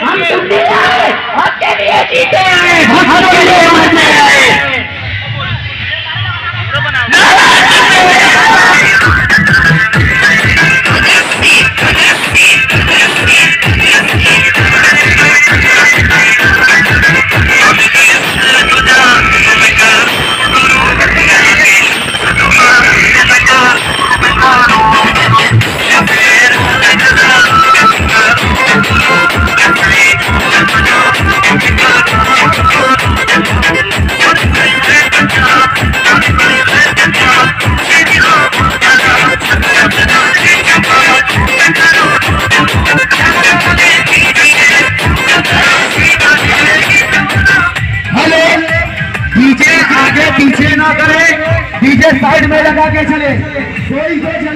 हम सुनने आए, आपके लिए जीते हैं, आपके लिए मरने आए। डीजे आगे पीछे ना करे, डीजे साइड में लगा के चले। कोई